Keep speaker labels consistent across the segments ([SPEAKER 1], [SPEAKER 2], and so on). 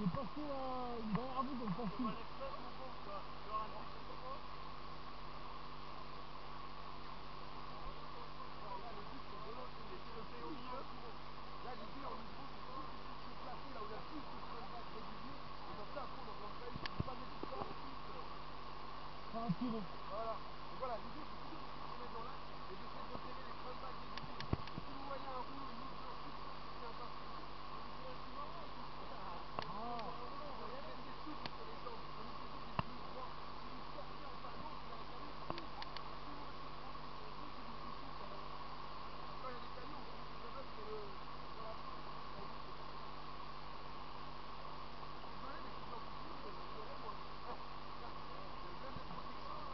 [SPEAKER 1] est passé derrière vous comme ça.
[SPEAKER 2] C'est pas l'express mon pauvre quoi. Tu leur as dit que c'est quoi? Là le but c'est de l'autre, c'est de laisser le pays au milieu. Là l'idée en gros c'est tout essayer de se placer là où il y a plus de callback réguliers. Et comme ça après on enclenche une, tu pas mettre tout ça en plus.
[SPEAKER 1] Pas attiré.
[SPEAKER 2] Voilà. Donc voilà, l'idée c'est toujours de se mettre dans l'axe et d'essayer de repérer les callbacks réguliers. Et si vous voyez un rouleau, une autre structure qui vient passer, c'est du marrant en plus. Un rouleau, on va y aller. C'est souple sur les jambes. Prenez toujours des genoux droits. Si vous sortez en passant, vous avez un camion, pousse. Si vous restez tranquille sur les genoux, c'est vous poussez, ça va. Et quand il y a des camions, on fait des double sur la piste. Ça évite les trucs. Désolé, mais si j'en pousse une, vous verrez moi. J'ai bien des productions.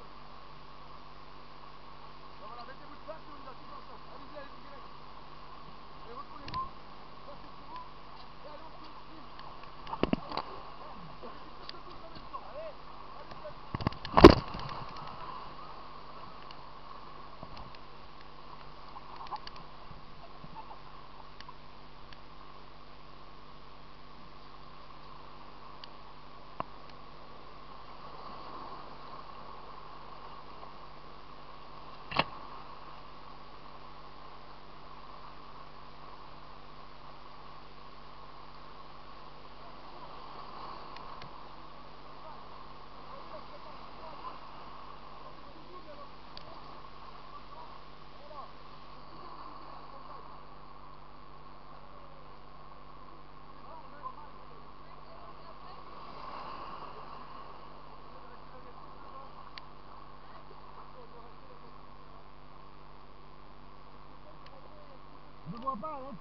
[SPEAKER 2] Ben voilà, mettez-vous de face et on y va tous ensemble. Allez-y, allez-y, direct. Allez, retournez-vous. Ça, c'est pour vous. Et allez, on tourne. Allez-y, faites-le tous en même temps. Allez, allez-y, allez-y.
[SPEAKER 1] Je ne vois pas, Alex.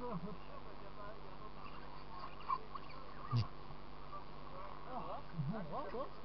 [SPEAKER 1] ouvert.
[SPEAKER 2] Ça va?
[SPEAKER 1] Bon, hein, quoi.